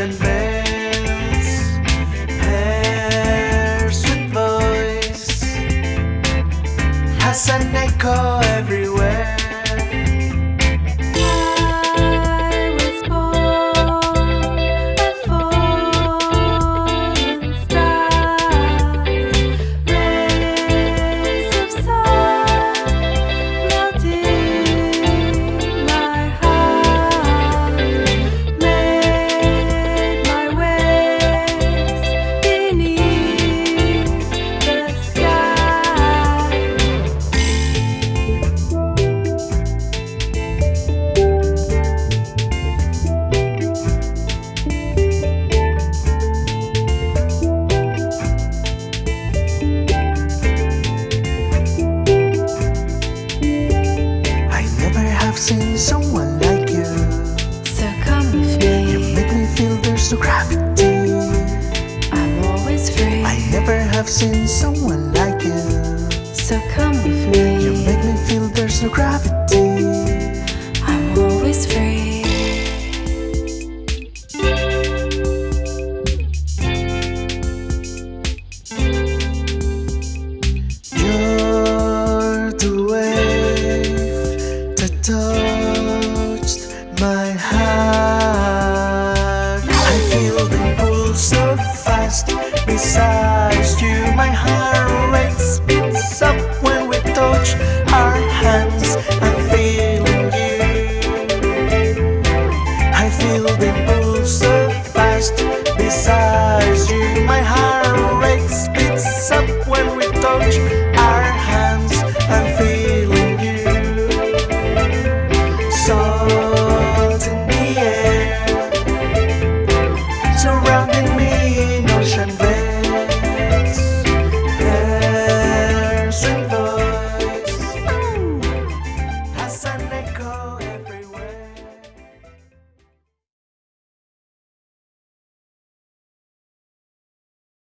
ocean bells, her sweet voice has an echo everywhere. I've seen someone like you, so come with me. You make me feel there's no gravity. I'm always free. I never have seen someone like you, so come with me. You make me feel there's no gravity. I'm always free. You're the wave that touched my heart. I feel the pull so fast beside you, my heart.